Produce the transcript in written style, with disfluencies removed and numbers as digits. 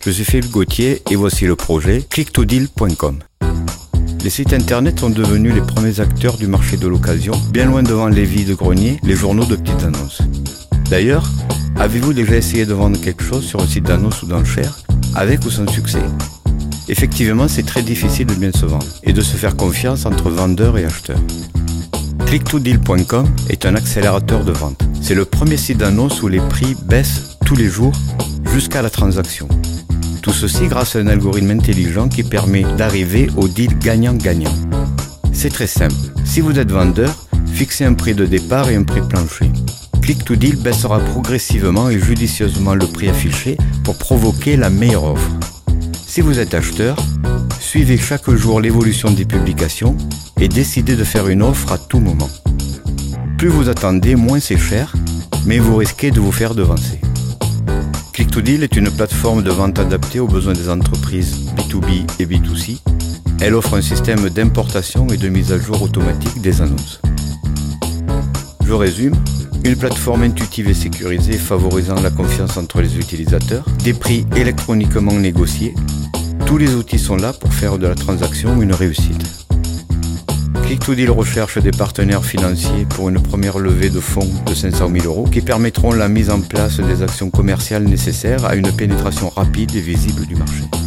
Je suis Philippe Gauthier et voici le projet click2deal.com. Les sites internet sont devenus les premiers acteurs du marché de l'occasion, bien loin devant les vides-greniers, les journaux de petites annonces. D'ailleurs, avez-vous déjà essayé de vendre quelque chose sur un site d'annonce ou d'enchères, avec ou sans succès ? Effectivement, c'est très difficile de bien se vendre et de se faire confiance entre vendeurs et acheteurs. Click2deal.com est un accélérateur de vente. C'est le premier site d'annonce où les prix baissent tous les jours jusqu'à la transaction. Tout ceci grâce à un algorithme intelligent qui permet d'arriver au deal gagnant-gagnant. C'est très simple. Si vous êtes vendeur, fixez un prix de départ et un prix plancher. Click2Deal baissera progressivement et judicieusement le prix affiché pour provoquer la meilleure offre. Si vous êtes acheteur, suivez chaque jour l'évolution des publications et décidez de faire une offre à tout moment. Plus vous attendez, moins c'est cher, mais vous risquez de vous faire devancer. Click2Deal est une plateforme de vente adaptée aux besoins des entreprises B2B et B2C. Elle offre un système d'importation et de mise à jour automatique des annonces. Je résume, une plateforme intuitive et sécurisée favorisant la confiance entre les utilisateurs, des prix électroniquement négociés. Tous les outils sont là pour faire de la transaction une réussite. Click2Deal recherche des partenaires financiers pour une première levée de fonds de 500 000 € qui permettront la mise en place des actions commerciales nécessaires à une pénétration rapide et visible du marché.